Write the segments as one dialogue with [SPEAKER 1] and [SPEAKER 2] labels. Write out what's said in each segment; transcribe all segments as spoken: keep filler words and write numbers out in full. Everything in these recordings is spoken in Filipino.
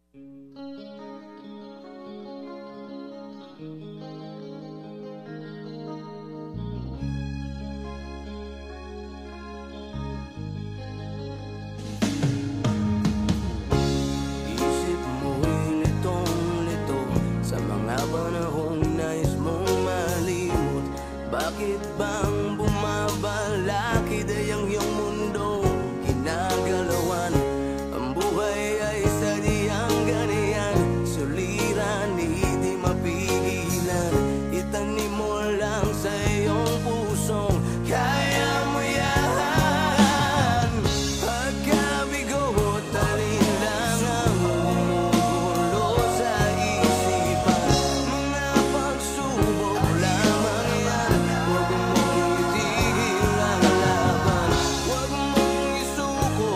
[SPEAKER 1] Bakit bang bumabalakid ay ang iyong mundo ginagalawan? Ang buhay ay sadyang ganyan, suliran, hindi mapigilan. Itanim mo lang sa iyong pusong kaya mo yan. Pagkabigo at alin lang ang gumugulo sa isipan, mga pagsubok lamang yan. Huwag mong itigil ang laban, huwag mong isuko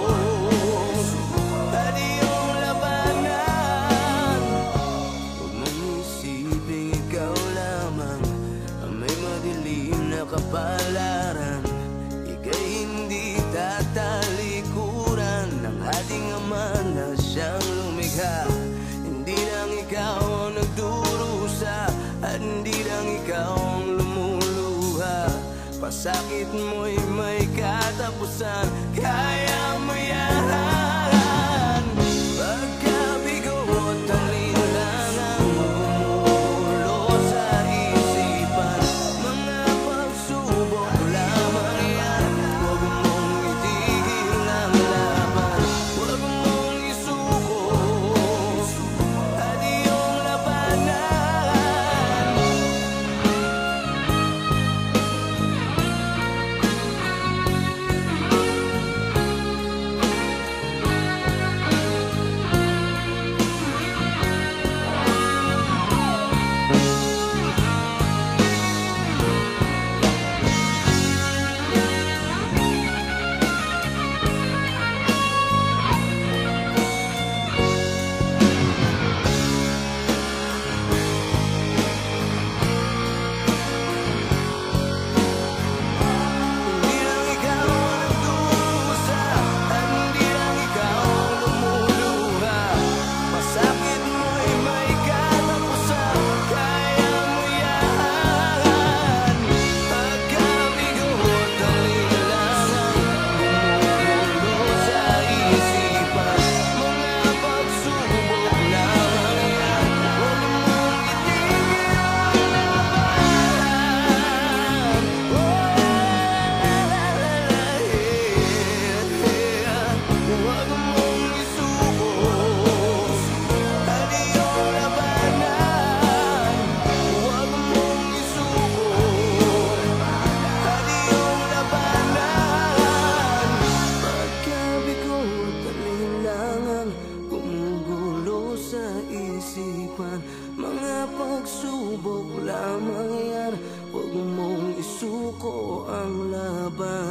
[SPEAKER 1] at iyong labanan. Huwag mong isipin ikaw lamang ang may madilim na kapalaran. Ika'y hindi tatalikuran ng ating Ama na siyang lumikha. Hindi lang ikaw ang nagdurusa at hindi lang ikaw ang lumuluha. Pasakit mo'y may katapusan, kaya mo yan. Pagkabigo at alin lang ang gumugulo sa isipan, mga pagsubok lamang yan. Huwag mong itigil ang laban, huwag mong isuko at iyong labanan. Hindi lang ikaw ang nagdurusa at hindi lang ikaw ang lumuluha. Pasakit mo'y may katapusan, kaya mo yan. Pagkabigo at alin lang ang gumugulo sa isipan, mga pagsubok lamang yan. Huwag mong itigil ang laban, huwag mong isuko at iyong labanan. Huwag mong isuko at iyong labanan. Pagkabigo at alin lang ang gumugulo sa isipan, mga pagsubok lamang yan. Huwag mong isuko ang laban.